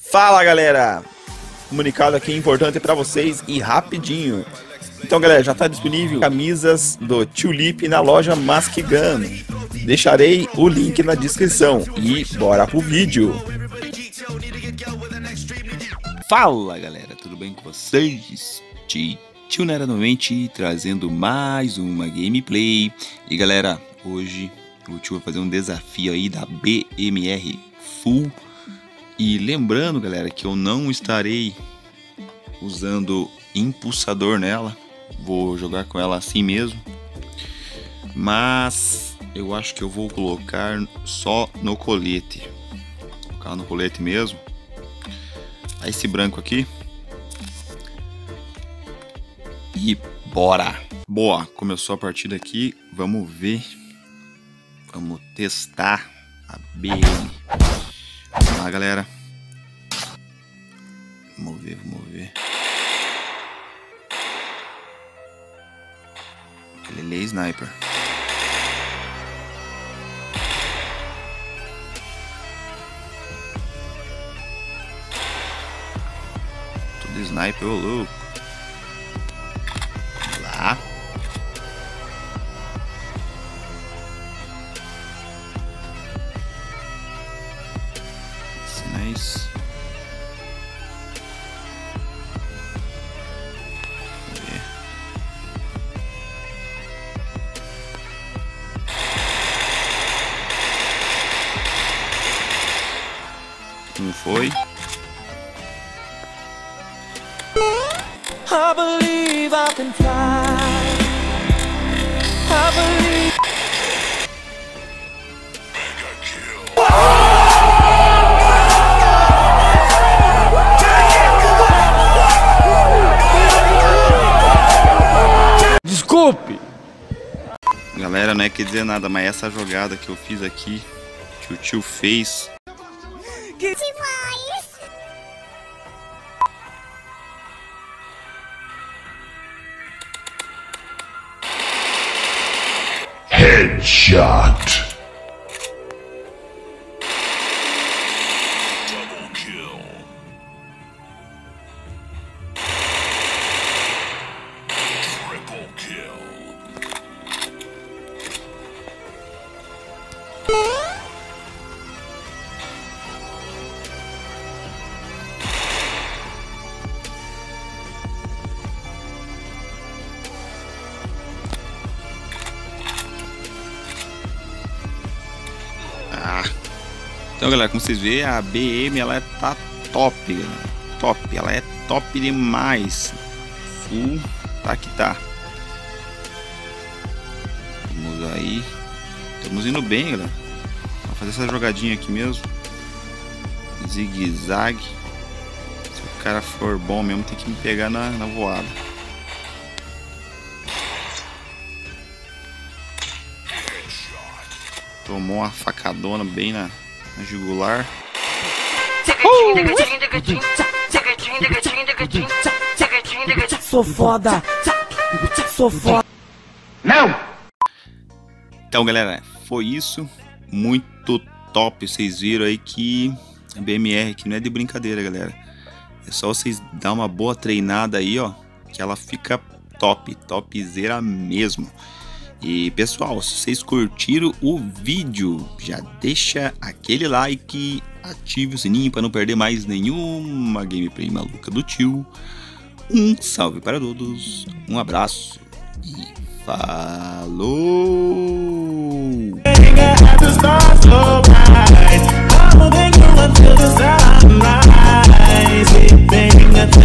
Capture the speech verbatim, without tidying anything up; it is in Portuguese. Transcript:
Fala galera, comunicado aqui importante para vocês e rapidinho. Então galera, já está disponível camisas do Tulip na loja Mask Gun. Deixarei o link na descrição e bora pro vídeo. Fala galera, tudo bem com vocês? Tio Nera novamente trazendo mais uma gameplay. E galera, hoje o tio vai fazer um desafio aí da B M R Full. E lembrando galera que eu não estarei usando impulsador nela, vou jogar com ela assim mesmo. Mas eu acho que eu vou colocar só no colete, vou colocar no colete mesmo. Esse branco aqui. E bora! Boa, começou a partida aqui, vamos ver. Vamos testar a B M. Vamos lá galera. Vamos ver, vamos ver. Ele é sniper. Tudo sniper, ô louco. Vamos lá. Sinais. Vamos ver. Não foi. I believe I can fly. I believe. Desculpe. Galera, não é que dizer nada, mas essa jogada que eu fiz aqui, que o tio fez. Que Headshot. Double kill. Triple kill. Então galera, como vocês veem, a B M ela tá top, galera. Top, ela é top demais. Full, tá que tá. Vamos aí. Estamos indo bem, galera. Vamos fazer essa jogadinha aqui mesmo. Zigue-zague. Se o cara for bom mesmo, tem que me pegar na, na voada. Tomou uma facadona bem na, na jugular. Sou foda. Sou foda. Não! Então galera, foi isso. Muito top. Vocês viram aí que a B M R aqui não é de brincadeira, galera. É só vocês dar uma boa treinada aí, ó, que ela fica top, topzera mesmo. E pessoal, se vocês curtiram o vídeo, já deixa aquele like, ative o sininho para não perder mais nenhuma gameplay maluca do tio. Um salve para todos, um abraço e falou!